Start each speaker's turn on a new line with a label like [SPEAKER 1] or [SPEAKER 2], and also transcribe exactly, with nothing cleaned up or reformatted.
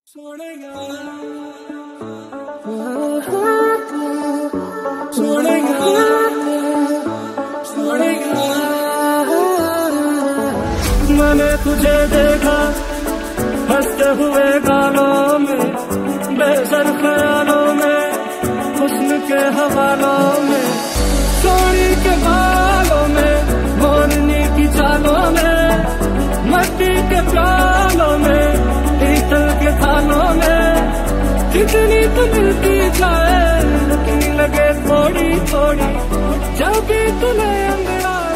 [SPEAKER 1] सोनिया सोनिया सोनिया मैंने तुझे देखा हंसते हुए गालों में, बेसर ख्यालों में, हुस्न के हवालों में, सोनी के बालों में, मोरनी की चालों में, मट्टी के प्यालों में, पीतल के थानों में, जितनी तो मिलती जाए उतनी लगे थोड़ी थोड़ी, जब भी तुम्हें अंगड़ा